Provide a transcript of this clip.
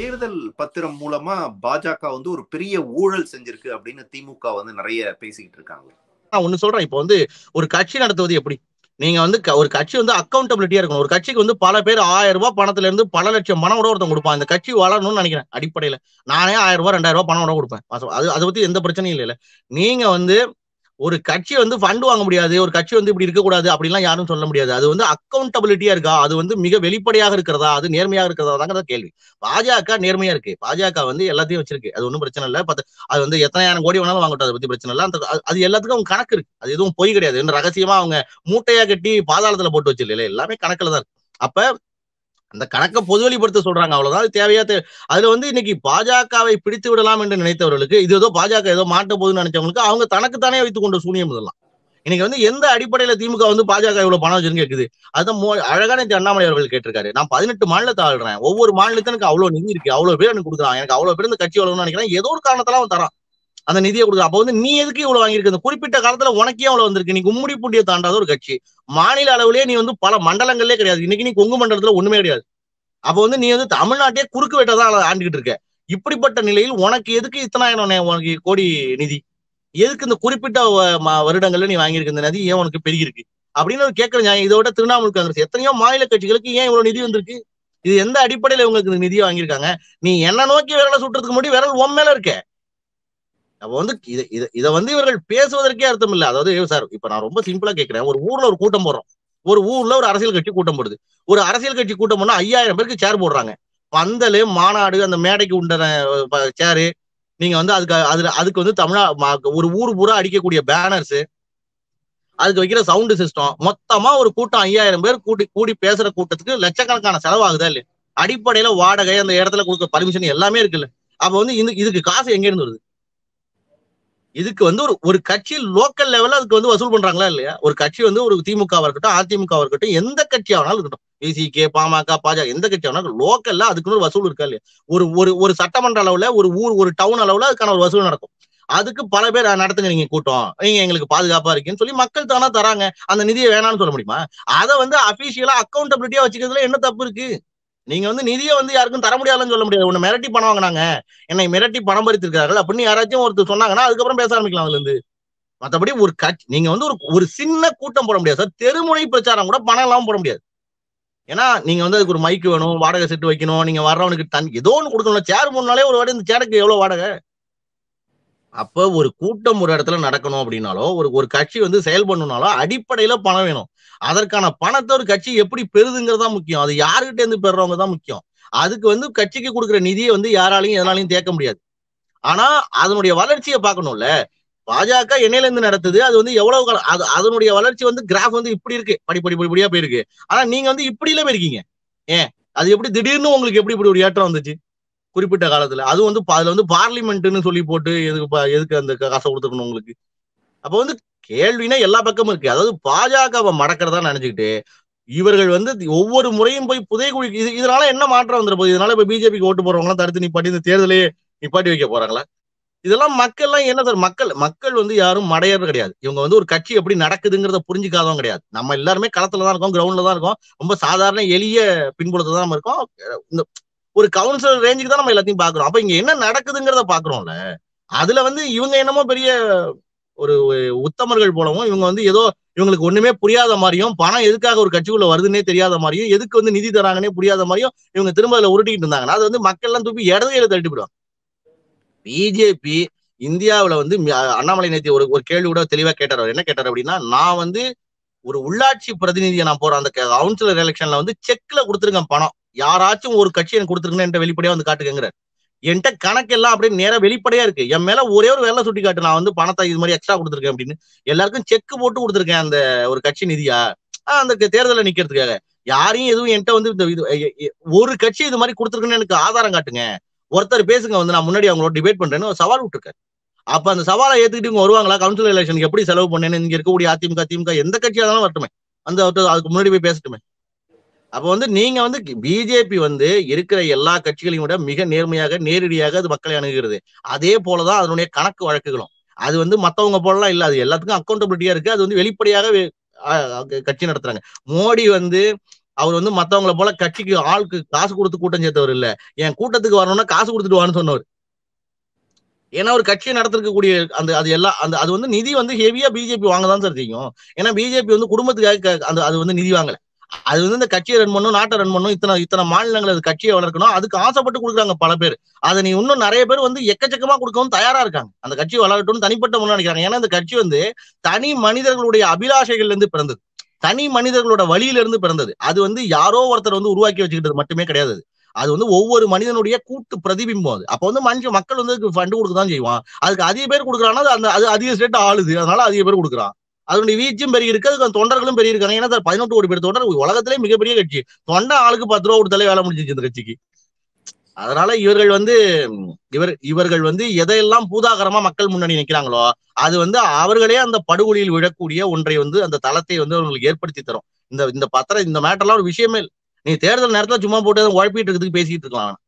தேர்தல் பத்திரம் மூலமா பாஜக வந்து ஒரு பெரிய ஊழல் செஞ்சிருக்கு அப்படின்னு திமுக வந்து நிறைய பேசிக்கிட்டு இருக்காங்க. நான் ஒண்ணு சொல்றேன். இப்போ வந்து ஒரு கட்சி நடத்துவது எப்படி? நீங்க வந்து ஒரு கட்சி வந்து அக்கௌண்டபிலிட்டியா இருக்கணும். ஒரு கட்சிக்கு வந்து பல பேர் 1000 ரூபாய் பணத்துல இருந்து பல லட்சம் பணம் கூட ஒருத்தன் கொடுப்பான். இந்த கட்சி வளரணும்னு நினைக்கிறேன். அடிப்படையில நானே 1000 ரூபாய் 2000 ரூபாய் பணம் கூட கொடுப்பேன். அதை பத்தி எந்த பிரச்சனையும் இல்ல. நீங்க வந்து ஒரு கட்சி வந்து ஃபண்ட் வாங்க முடியாது, ஒரு கட்சி வந்து இப்படி இருக்கக்கூடாது அப்படிலாம் யாரும் சொல்ல முடியாது. அது வந்து அக்கௌண்டபிலிட்டியா இருக்கா, அது வந்து மிக வெளிப்படையாக இருக்கிறதா, அது நேர்மையாக இருக்கிறதா தாங்க கேள்வி. பாஜக நேர்மையா இருக்கு. பாஜக வந்து எல்லாத்தையும் வச்சிருக்கு, அது ஒன்றும் பிரச்சனை இல்லை. அது வந்து எத்தனாயிரம் கோடி வேணாலும் வாங்கட்டும், அதை பத்தி பிரச்சனை இல்லை. அது எல்லாத்துக்கும் அவங்க கணக்கு இருக்கு, அது எதுவும் பொய் கிடையாது. ரகசியமா அவங்க மூட்டையா கட்டி பாதாளத்துல போட்டு வச்சிருக்கல, எல்லாமே கணக்குல தான் இருக்கு. அப்ப அந்த கணக்கை பொதுவெளிப்படுத்த சொல்றாங்க, அவ்வளவுதான். அது தேவையா அதுல வந்து இன்னைக்கு பாஜகவை பிடித்து விடலாம் என்று நினைத்தவர்களுக்கு, இது ஏதோ பாஜக ஏதோ மாட்ட போதுன்னு நினைச்சவங்களுக்கு அவங்க தனக்குத்தானே வைத்துக் கொண்ட சூனியம் இதெல்லாம். இன்னைக்கு வந்து எந்த அடிப்படையில திமுக வந்து பாஜக இவ்வளவு பணம் வச்சிருந்து கேக்குது? அதுதான் அழகான அண்ணாமலை அவர்கள் கேட்டிருக்காரு. நான் 18 மாநிலத்தை ஆளுறேன், ஒவ்வொரு மாநிலத்திலும் எனக்கு அவ்வளவு நிதி இருக்கு, அவ்வளவு பேர் எனக்கு கொடுக்குறான், எனக்கு அவ்வளவு பேர் இந்த கட்சி வளரும்னு நினைக்கிறேன். ஏதோ ஒரு காரணத்தால அவன் தரான் அந்த நிதியை கொடுக்குறான். அப்ப வந்து நீ எதுக்கு இவ்வளவு வாங்கியிருக்கு? அந்த குறிப்பிட்ட காலத்துல உனக்கே அவ்வளவு வந்திருக்கு. நீ கும்முடி பூண்டியை தாண்டாத ஒரு கட்சி, மாநில அளவுலயே நீ வந்து பல மண்டலங்களே கிடையாது. இன்னைக்கு நீ கொங்கு மண்டலத்துல ஒண்ணுமே கிடையாது. அப்ப வந்து நீ வந்து தமிழ்நாட்டையே குறுக்கு வெட்டதான் ஆண்டுகிட்டு இருக்க. இப்படிப்பட்ட நிலையில் உனக்கு எதுக்கு இத்தனாயிரம் உனக்கு கோடி நிதி? எதுக்கு இந்த குறிப்பிட்ட வருடங்கள்ல நீ வாங்கியிருக்க இந்த நிதி ஏன் உனக்கு பெருகிருக்கு அப்படின்னு கேட்கறேன். இதோட திரிணாமுல் காங்கிரஸ் எத்தனையோ மாநில கட்சிகளுக்கு ஏன் இவ்வளவு நிதி வந்திருக்கு? இது எந்த அடிப்படையில இவங்களுக்கு நிதியை வாங்கியிருக்காங்க? நீ என்ன நோக்கி விரலை சுட்டுறதுக்கு முன்னாடி விரல் உன் மேல இருக்க. அப்ப வந்து இதை வந்து இவர்கள் பேசுவதற்கே அர்த்தம் இல்லை. அதாவது சார், இப்ப நான் ரொம்ப சிம்பிளா கேட்கிறேன். ஒரு ஊர்ல ஒரு கூட்டம் போடுறோம், ஒரு ஊர்ல ஒரு அரசியல் கட்சி கூட்டம் போடுது. ஒரு அரசியல் கட்சி கூட்டம் போனா 5000 பேருக்கு சேர் போடுறாங்க. பந்தல், மாநாடு, அந்த மேடைக்கு உண்டான சேரு, நீங்க வந்து அதுக்கு வந்து ஒரு ஊர் பூரா அடிக்கக்கூடிய பேனர்ஸ், அதுக்கு வைக்கிற சவுண்ட் சிஸ்டம், மொத்தமா ஒரு கூட்டம் 5000 பேர் கூடி பேசுற கூட்டத்துக்கு லட்சக்கணக்கான செலவாகுதா இல்லையா? அடிப்படையில வாடகை, அந்த இடத்துல கொடுக்க பர்மிஷன் எல்லாமே இருக்குல்ல. அப்ப வந்து இதுக்கு காசு எங்க இருந்து வருது? இதுக்கு வந்து ஒரு கட்சி லோக்கல் லெவல்ல அதுக்கு வந்து வசூல் பண்றாங்களா இல்லையா? ஒரு கட்சி வந்து ஒரு திமுகவா இருக்கட்டும், அதிமுகவா இருக்கட்டும், எந்த கட்சியாவனாலும் இருக்கட்டும், விசிகே, பாமக, பாஜக, எந்த கட்சியாவனாலும் லோக்கல்ல அதுக்குன்னு ஒரு வசூல் இருக்கா இல்லையா? ஒரு சட்டமன்ற அளவுல, ஒரு ஊர், ஒரு டவுன் அளவுல அதுக்கான ஒரு வசூல் நடக்கும். அதுக்கு பல பேர் நடத்துங்க நீங்க கூட்டம், நீங்க எங்களுக்கு பாதுகாப்பா இருக்குன்னு சொல்லி மக்கள் தானா தராங்க. அந்த நிதியை வேணாம்னு சொல்ல முடியுமா? அதை வந்து அபிஷியலா அக்கௌண்டபிலிட்டியா வச்சுக்கிறதுல என்ன தப்பு இருக்கு? நீங்க வந்து நிதியை வந்து யாருக்கும் தர முடியாதுன்னு சொல்ல முடியாது. உன்னை மிரட்டி பணம் வாங்கினாங்க, என்னை மிரட்டி பணம் பறித்திருக்கார்கள் அப்படின்னு யாராச்சும் ஒருத்தர் சொன்னாங்கன்னா அதுக்கப்புறம் பேச ஆரம்பிக்கலாம் அதுல இருந்து. மற்றபடி ஒரு கட்சி நீங்க வந்து ஒரு சின்ன கூட்டம் போட முடியாது சார். தெருமுனை பிரச்சாரம் கூட பணம் இல்லாம போட முடியாது. ஏன்னா நீங்க வந்து அதுக்கு ஒரு மைக்கு வேணும், வாடகை செட்டு வைக்கணும், நீங்க வர்றவனுக்கு ஏதோ ஒண்ணு கொடுக்கணும். சேர் மூணுனாலே ஒரு வாடகை, இந்த சேருக்கு எவ்வளவு வாடகை? அப்ப ஒரு கூட்டம் ஒரு இடத்துல நடக்கணும் அப்படின்னாலோ, ஒரு கட்சி வந்து செயல்படணும்னாலோ அடிப்படையில பணம் வேணும். அதற்கான பணத்தை ஒரு கட்சி எப்படி பெறுதுங்கிறதா முக்கியம். அது யாருகிட்ட இருந்து பெறவங்க தான் முக்கியம். அதுக்கு வந்து கட்சிக்கு கொடுக்குற நிதியை வந்து யாராலையும் எதனாலையும் தேக்க முடியாது. ஆனா அதனுடைய வளர்ச்சியை பார்க்கணும்ல. பாஜக என்னையில இருந்து நடத்துது, அது வந்து எவ்வளவு அதனுடைய வளர்ச்சி வந்து கிராஃப் வந்து இப்படி இருக்கு, படிப்படியா போயிருக்கு. ஆனா நீங்க வந்து இப்படியில போயிருக்கீங்க. ஏன் அது எப்படி திடீர்னு உங்களுக்கு எப்படி இப்படி ஒரு ஏற்றம் வந்துச்சு குறிப்பிட்ட காலத்துல? அது வந்து அதுல வந்து பார்லிமெண்ட்னு சொல்லி போட்டு எதுக்கு அந்த காசை கொடுத்துக்கணும் உங்களுக்கு? அப்ப வந்து கேள்வினா எல்லா பக்கமும் இருக்கு. அதாவது பாஜகவை மடக்கிறதா நினைச்சுக்கிட்டு இவர்கள் வந்து ஒவ்வொரு முறையும் போய் புதைகுழி, இதனால என்ன மாற்றம் வந்துட போகுது? இதனால இப்ப பிஜேபிக்கு ஓட்டு போறவங்க தடுத்து நிப்பாட்டி இந்த தேர்தலையே நிப்பாட்டி வைக்க போறாங்களா? இதெல்லாம் மக்கள் எல்லாம் என்ன சார்? மக்கள் வந்து யாரும் மடையறது கிடையாது. இவங்க வந்து ஒரு கட்சி எப்படி நடக்குதுங்கிறத புரிஞ்சுக்காதவங்க கிடையாது. நம்ம எல்லாருமே களத்துல தான் இருக்கோம், கிரவுண்ட்ல தான் இருக்கோம். ரொம்ப சாதாரண எளிய பின்புலத்தை தான் நம்ம இருக்கோம். இந்த ஒரு கவுன்சிலர் ரேஞ்சுக்கு தான் நம்ம எல்லாத்தையும் பாக்குறோம். அப்ப இங்க என்ன நடக்குதுங்கிறத பாக்குறோம்ல. அதுல வந்து இவங்க என்னமோ பெரிய ஒரு உத்தமர்கள் போலவும், இவங்க வந்து ஏதோ இவங்களுக்கு ஒண்ணுமே புரியாத மாதிரியும், பணம் எதுக்காக ஒரு கட்சிக்குள்ள வருதுன்னே தெரியாத மாதிரியும், எதுக்கு வந்து நிதி தராங்கன்னே புரியாத மாதிரியும் இவங்க திரும்ப அதுல உருட்டிக்கிட்டு இருந்தாங்கன்னா அது வந்து மக்கள் எல்லாம் தூக்கி இடதுகையில தள்ளிட்டு போயிடும். பிஜேபி இந்தியாவில வந்து அண்ணாமலை நேத்தி ஒரு கேள்வி கூட தெளிவா கேட்டார். என்ன கேட்டார் அப்படின்னா, நான் வந்து ஒரு உள்ளாட்சி பிரதிநிதியை நான் போறேன், அந்த கவுன்சிலர் எலெக்ஷன்ல வந்து செக்ல கொடுத்துருக்கேன் பணம், யாராச்சும் ஒரு கட்சி எனக்கு கொடுத்துருக்கேன்னு என்கிட்ட வெளிப்படையா வந்து காட்டுங்கிறார். என்கிட்ட கணக்கு எல்லாம் அப்படியே நேரா வெளிப்படையா இருக்கு. என் மேல ஒரே ஒரு வேலை சுட்டி காட்டு, நான் வந்து பணத்தை இது மாதிரி எக்ஸ்ட்ரா கொடுத்துருக்கேன் அப்படின்னு. எல்லாருக்கும் செக் போட்டு கொடுத்துருக்கேன் அந்த ஒரு கட்சி நிதியா அந்த தேர்தலில் நிக்கிறதுக்காக. யாரையும் எதுவும் என்கிட்ட வந்து ஒரு கட்சி இது மாதிரி கொடுத்துருக்குன்னு எனக்கு ஆதாரம் காட்டுங்க, ஒருத்தர் பேசுங்க வந்து நான் முன்னாடி அவங்களோட டிபேட் பண்றேன்னு ஒரு சவால் விட்டுருக்காரு. அப்ப அந்த சவாலை ஏத்துக்கிட்டு இவங்க வருவாங்களா? கவுன்சிலர் எலெக்ஷனுக்கு எப்படி செலவு பண்ணேன்னு இங்க இருக்கக்கூடிய அதிமுக, திமுக எந்த கட்சியா இருந்தாலும் வரட்டுமே, அதுக்கு முன்னாடி போய் பேசட்டுமே. அப்ப வந்து நீங்க வந்து பிஜேபி வந்து இருக்கிற எல்லா கட்சிகளையும் விட மிக நேர்மையாக, நேரடியாக அது மக்களை அணுகிறது. அதே போலதான் அதனுடைய கணக்கு வழக்குகளும். அது வந்து மத்தவங்க போலலாம் இல்ல, அது எல்லாத்துக்கும் அக்கௌண்டபிலிட்டியா இருக்கு. அது வந்து வெளிப்படையாக கட்சி நடத்துறாங்க. மோடி வந்து அவர் வந்து மத்தவங்களை போல கட்சிக்கு ஆளுக்கு காசு கொடுத்து கூட்டம் சேர்த்தவர் இல்ல. என் கூட்டத்துக்கு வரணும்னா காசு கொடுத்துட்டு வான்னு சொன்னவர். ஏன்னா ஒரு கட்சியை நடத்திருக்கக்கூடிய அந்த அது எல்லாம் அந்த அது வந்து நிதி வந்து ஹெவியா பிஜேபி வாங்கதான் சார் செய்யும். ஏன்னா பிஜேபி வந்து குடும்பத்துக்காக அந்த அது வந்து நிதி வாங்கல. அது வந்து இந்த கட்சியை ரன் பண்ணும், நாட்டை ரன் பண்ணும், இத்தனை மாநிலங்கள் அது கட்சியை வளர்க்கணும், அதுக்கு ஆசைப்பட்டு கொடுக்குறாங்க பல பேர். அதை நீ இன்னும் நிறைய பேர் வந்து எக்கச்சக்கமா கொடுக்கவும் தயாரா இருக்காங்க. அந்த கட்சி வளரட்டும்னு தனிப்பட்ட முன்னு நினைக்கிறாங்க. ஏன்னா இந்த கட்சி வந்து தனி மனிதர்களுடைய அபிலாஷைகள்ல இருந்து பிறந்தது, தனி மனிதர்களோட வழியில இருந்து பிறந்தது. அது வந்து யாரோ ஒருத்தர் வந்து உருவாக்கி வச்சுக்கிட்டது மட்டுமே கிடையாது. அது வந்து ஒவ்வொரு மனிதனுடைய கூட்டு பிரதிபிம்பம். அது அப்ப வந்து மக்கள் வந்து ஃபண்டு கொடுக்கதான் செய்வான். அதுக்கு அதிக பேர் கொடுக்குறாங்கன்னா அது அதிக ஸ்டேட் ஆளுது, அதனால அதிக பேர் கொடுக்குறான். அதனுடைய வீச்சும் பெரிய இருக்கு, அதுக்கு தொண்டர்களும் பெரிய இருக்காங்க. ஏன்னா 18 கோடி பேர் தொண்டர், உலகத்திலே மிகப்பெரிய கட்சி. தொண்டை ஆளுக்கு 10 ரூபா கொடுத்தாலே வேலை முடிஞ்சிச்சு இந்த கட்சிக்கு. அதனால இவர்கள் வந்து எதையெல்லாம் பூதாகரமா மக்கள் முன்னணி நிற்கிறாங்களோ அது வந்து அவர்களே அந்த படுகொலியில் விழக்கூடிய ஒன்றை வந்து அந்த தளத்தை வந்து அவங்களுக்கு ஏற்படுத்தி தரும். இந்த மேட்டர்லாம் ஒரு விஷயமே இல்லை. நீ தேர்தல் நேரத்துல சும்மா போட்டு உழைப்பிட்டு இருக்கிறதுக்கு பேசிட்டு இருக்கலாம்.